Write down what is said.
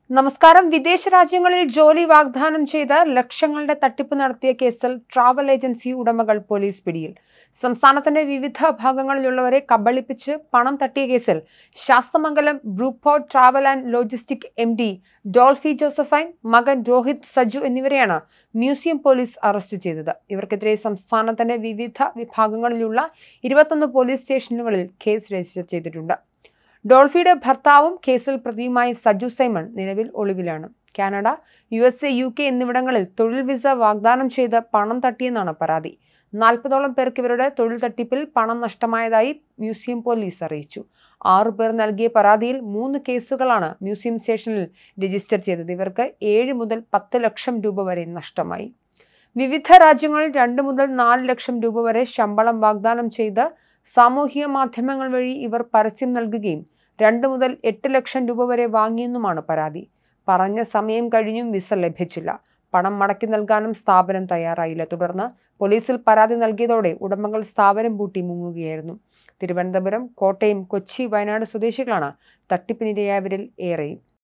നമസ്കാരം. വിദേശ രാജ്യങ്ങളിൽ ജോലി വാഗ്ദാനം ചെയ്ത് ലക്ഷങ്ങളുടെ തട്ടിപ്പ് നടത്തിയ കേസിൽ ട്രാവൽ ഏജൻസി ഉടമകൾ പോലീസ് പിടിയിൽ. സംസ്ഥാനത്തിന്റെ വിവിധ ഭാഗങ്ങളിലുള്ളവരെ കബളിപ്പിച്ച് പണം തട്ടിയ കേസിൽ Sasthamangalam Brookport travel and logistic MD Dolphy Josephine, മകൻ രോഹിത് സജു എന്നിവരെയാണ് മ്യൂസിയം പോലീസ് അറസ്റ്റ് ചെയ്തത്. ഇവർക്കെതിരെ സംസ്ഥാനത്തിന്റെ വിവിധ വിഭാഗങ്ങളിലുള്ള 21 പോലീസ് സ്റ്റേഷനുകളിൽ കേസ് രജിസ്റ്റർ ചെയ്തിട്ടുണ്ട്. ഡോൾഫിയുടെ ഭർത്താവും കേസിൽ പ്രതിയുമായ സജു സൈമൺ നിലവിൽ ഒളിവിലാണ്. കാനഡ, USA, UK എന്നിവിടങ്ങളിൽ തൊഴിൽ വിസ വാഗ്ദാനം ചെയ്ത് പണം തട്ടിയെന്നാണ് പരാതി. 40ഓളം പേർക്ക് ഇവരുടെ തൊഴിൽ തട്ടിപ്പിൽ പണം നഷ്ടമായതായി മ്യൂസിയം പോലീസ് അറിയിച്ചു. 6 പേർ നൽകിയ പരാതിയിൽ 3 കേസുകളാണ് മ്യൂസിയം സ്റ്റേഷനിൽ രജിസ്റ്റർ ചെയ്തത്. ഇവർക്ക് 7 മുതൽ 10 ലക്ഷം രൂപ വരെ നഷ്ടമായി. വിവിധ രാജ്യങ്ങളിൽ 2 മുതൽ 4 ലക്ഷം രൂപ വരെ ശമ്പളം വാഗ്ദാനം ചെയ്ത് സാമൂഹിക മാധ്യമങ്ങൾ വഴി ഇവർ പരസ്യം നൽകുകയും 2 മുതൽ 8 ലക്ഷം രൂപ വരെ വാങ്ങിയെന്നുമാണ് പരാതി. പറഞ്ഞ സമയം കഴിഞ്ഞും വിസ ലഭിച്ചില്ല. പണം മടക്കി നൽകാനും സ്ഥാപനം തയ്യാറായില്ല. തുടർന്ന് പോലീസിൽ പരാതി നൽകിയതോടെ ഉടമകൾ സ്ഥാപനം പൂട്ടി മുങ്ങുകയായിരുന്നു. തിരുവനന്തപുരം, കോട്ടയം, കൊച്ചി, വയനാട് സ്വദേശികളാണ് തട്ടിപ്പിനിരയായവരിൽ ഏറെയും.